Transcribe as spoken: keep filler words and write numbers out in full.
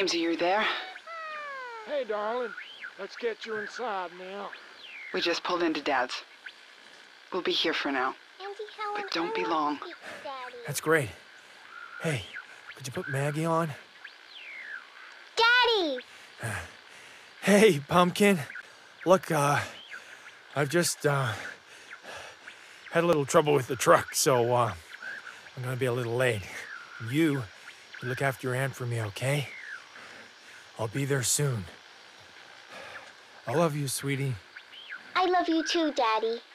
James, are you there? Hey, darling. Let's get you inside now. We just pulled into Dad's. We'll be here for now. Auntie Helen, But don't I be want long. to speak to Daddy. That's great. Hey, could you put Maggie on? Daddy! Hey, Pumpkin. Look, uh, I've just, uh, had a little trouble with the truck, so, uh, I'm gonna be a little late. You, you look after your aunt for me, okay? I'll be there soon. I love you, sweetie. I love you too, Daddy.